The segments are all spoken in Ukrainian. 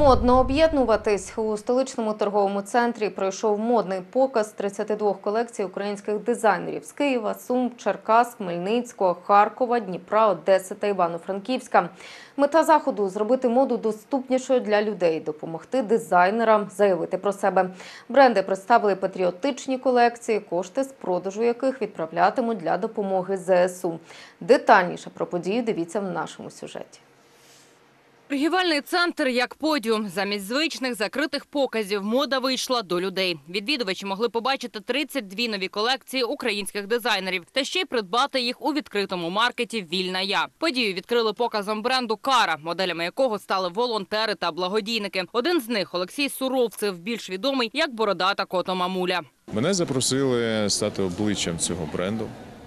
Модно об'єднуватись. У столичному торговому центрі пройшов модний показ 32 колекцій українських дизайнерів з Києва, Сум, Черкас, Хмельницького, Харкова, Дніпра, Одеси та Івано-Франківська. Мета заходу – зробити моду доступнішою для людей, допомогти дизайнерам заявити про себе. Бренди представили патріотичні колекції, кошти з продажу яких відправлятимуть для допомоги ЗСУ. Детальніше про подію дивіться в нашому сюжеті. Торгівельний центр як подіум. Замість звичних закритих показів мода вийшла до людей. Відвідувачі могли побачити 32 нові колекції українських дизайнерів та ще й придбати їх у відкритому маркеті «Вільна я». Подію відкрили показом бренду «Кара», моделями якого стали волонтери та благодійники. Один з них – Олексій Суровцев, більш відомий як бородата кото-мамуля. Мене запросили стати обличчям цього бренду,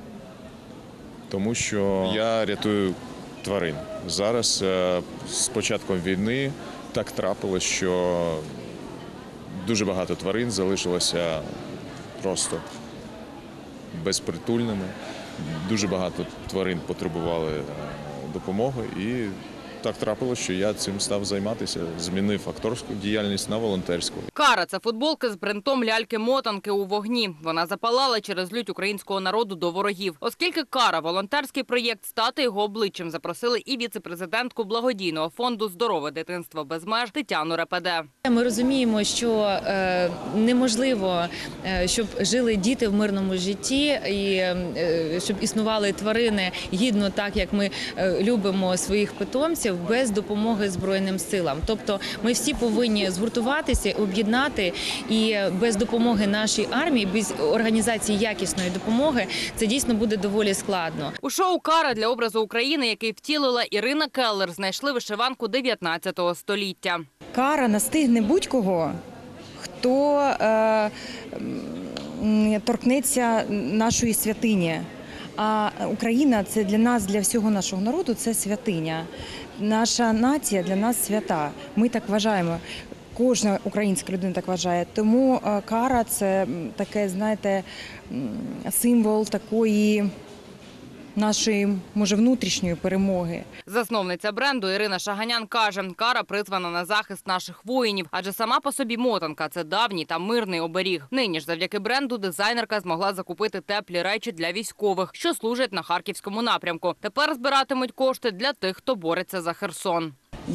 тому що я рятую тварин. Зараз, з початком війни, так трапилось, що дуже багато тварин залишилося просто безпритульними. Дуже багато тварин потребували допомоги і так трапилось, що я цим став займатися, змінив акторську діяльність на волонтерську. «Кара» – це футболки з принтом ляльки-мотанки у вогні. Вона запалала через лють українського народу до ворогів. Оскільки «Кара» – волонтерський проєкт, стати його обличчям запросили і віце-президентку благодійного фонду «Здорове дитинство без меж» Тетяну Репеде. Ми розуміємо, що неможливо, щоб жили діти в мирному житті і щоб існували тварини гідно так, як ми любимо своїх питомців, без допомоги Збройним силам. Тобто ми всі повинні згуртуватися, об'єднати, і без допомоги нашої армії, без організації якісної допомоги, це дійсно буде доволі складно. У шоу «Кара» для образу України, який втілила Ірина Келлер, знайшли вишиванку 19 століття. Кара настигне будь-кого, хто торкнеться нашої святині. А Україна – це для нас, для всього нашого народу, це святиня. Наша нація для нас свята. Ми так вважаємо. Кожна українська людина так вважає. Тому Кара – це таке, знаєте, символ такої нашої, може, внутрішньої перемоги. Засновниця бренду Ірина Шаганян каже, «Кара» призвана на захист наших воїнів, адже сама по собі мотанка – це давній та мирний оберіг. Нині ж завдяки бренду дизайнерка змогла закупити теплі речі для військових, що служать на Харківському напрямку. Тепер збиратимуть кошти для тих, хто бореться за Херсон.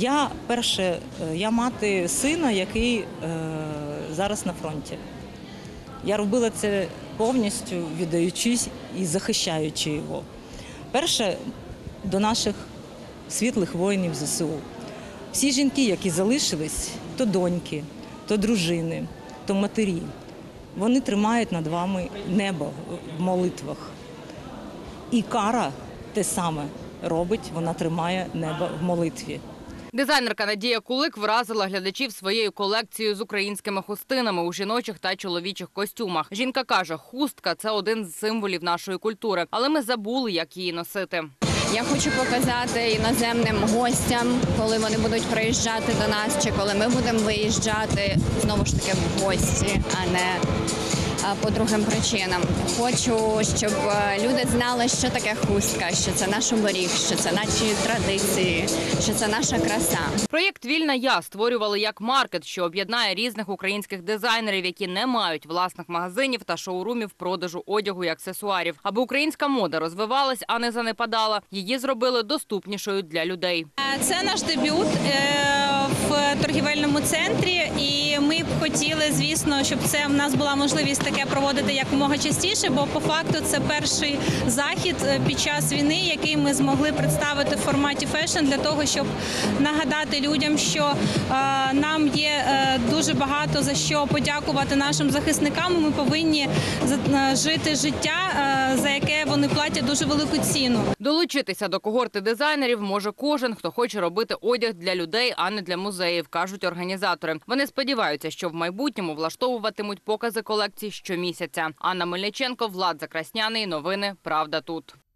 Я мати сина, який зараз на фронті. Я робила це повністю віддаючись і захищаючи його. Перше, до наших світлих воїнів ЗСУ. Всі жінки, які залишились, то доньки, то дружини, то матері, вони тримають над вами небо в молитвах. І Кара те саме робить, вона тримає небо в молитві. Дизайнерка Надія Кулик вразила глядачів своєю колекцією з українськими хустинами у жіночих та чоловічих костюмах. Жінка каже, хустка – це один з символів нашої культури, але ми забули, як її носити. Я хочу показати іноземним гостям, коли вони будуть приїжджати до нас, чи коли ми будемо виїжджати, знову ж таки, в гості, а не по другим причинам. Хочу, щоб люди знали, що таке хустка, що це наш оберіг, що це наші традиції, що це наша краса. Проєкт «Вільна я» створювали як маркет, що об'єднає різних українських дизайнерів, які не мають власних магазинів та шоурумів продажу одягу і аксесуарів. Аби українська мода розвивалась, а не занепадала, її зробили доступнішою для людей. Це наш дебют в торгівельному центрі, і ми б хотіли, звісно, щоб це в нас була можливість таке проводити якомога частіше, бо по факту це перший захід під час війни, який ми змогли представити в форматі фешн для того, щоб нагадати людям, що нам є дуже багато за що подякувати нашим захисникам. Ми повинні жити життя, за яке вони платять дуже велику ціну. Долучитися до когорти дизайнерів може кожен, хто хоче робити одяг для людей, а не для музеїв, кажуть організатори. Вони сподіваються, що в майбутньому влаштовуватимуть покази колекцій щомісяця. Анна Мельниченко, Влад Закрасняний. Новини «Правда тут».